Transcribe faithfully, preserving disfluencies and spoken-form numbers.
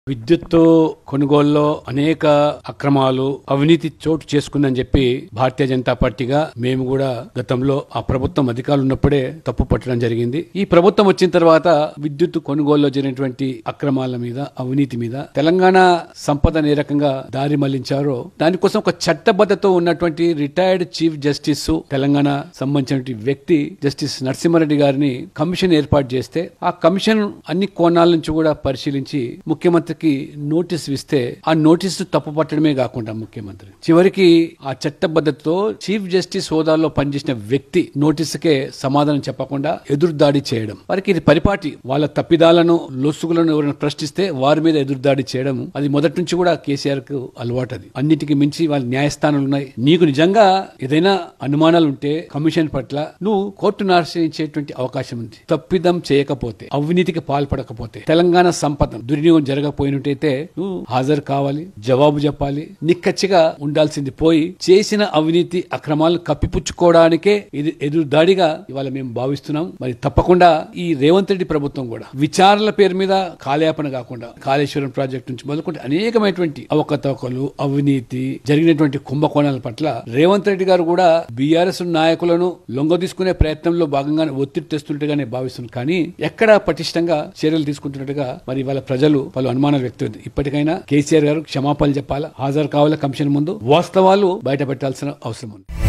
విద్యుత్తు కొనుగోలులో అనేక అక్రమాలు అవినీతి చోటు చేసుకుందని చెప్పి భారతీయ జనతా పార్టీగా మేము కూడా గతంలో ఆ ప్రభుత్వం అధికారులు ఉన్నప్పుడే తప్పు పట్టడం జరిగింది. ఈ ప్రభుత్వం వచ్చిన తర్వాత విద్యుత్ కొనుగోలులో జరిగినటువంటి అక్రమాల మీద అవినీతి మీద తెలంగాణ సంపదను ఏ రకంగా దారి మళ్లించారో దానికోసం ఒక చట్టబద్ధత ఉన్నటువంటి రిటైర్డ్ చీఫ్ జస్టిస్ తెలంగాణ సంబంధించిన వ్యక్తి జస్టిస్ నరసింహారెడ్డి గారిని కమిషన్ ఏర్పాటు చేస్తే ఆ కమిషన్ అన్ని కోణాల నుంచి కూడా పరిశీలించి ముఖ్యమంత్రి నోటీసు ఇస్తే ఆ నోటీసు తప్పు పట్టడమే కాకుండా ముఖ్యమంత్రి చివరికి ఆ చట్టబద్ధతతో చీఫ్ జస్టిస్ హోదాలో పనిచేసిన వ్యక్తి నోటీసుకే సమాధానం చెప్పకుండా ఎదురుదాడి చేయడం, వారికి ఇది పరిపాటి. వాళ్ళ తప్పిదాలను లొసుగులను ఎవరైనా ప్రశ్నిస్తే వారి మీద ఎదురుదాడి చేయడం అది మొదటి నుంచి కూడా కేసీఆర్ కు అలవాటు. అది అన్నిటికీ మించి వాళ్ళ న్యాయస్థానాలు ఉన్నాయి. నీకు నిజంగా ఏదైనా అనుమానాలు ఉంటే కమిషన్ పట్ల నువ్వు కోర్టును ఆశ్రయించేటువంటి అవకాశం ఉంది. తప్పిదం చేయకపోతే, అవినీతికి పాల్పడకపోతే, తెలంగాణ సంపద దుర్వినియోగం జరగకపోతే పోయినట్టయితే నువ్వు హాజరు కావాలి, జవాబు చెప్పాలి. నిక్కచ్చిగా ఉండాల్సింది పోయి చేసిన అవినీతి అక్రమాలను కప్పిపుచ్చుకోవడానికే ఇది ఎదురుదాడిగా ఇవాళ మేము భావిస్తున్నాం. మరి తప్పకుండా ఈ రేవంత్ రెడ్డి ప్రభుత్వం కూడా విచారణల పేరు మీద కాలయాపన కాకుండా కాళేశ్వరం ప్రాజెక్టు నుంచి మొదలుకుంటే అనేకమైనటువంటి అవకతవకలు అవినీతి జరిగినటువంటి కుంభకోణాల పట్ల రేవంత్ రెడ్డి గారు కూడా బీఆర్ఎస్ నాయకులను లొంగ తీసుకునే ప్రయత్నంలో భాగంగానే ఒత్తిడి తెస్తుంటేగానే భావిస్తున్నారు. కానీ ఎక్కడ పటిష్టంగా చర్యలు తీసుకుంటున్నట్టుగా మరి ఇవాళ ప్రజలు పలు అనుమానాలు వ్యక్తం. ఇప్పటికైనా కేసీఆర్ గారు క్షమాపణలు చెప్పాలా, హాజరు కావాలా కమిషన్ ముందు, వాస్తవాలు బయట పెట్టాల్సిన అవసరం ఉంది.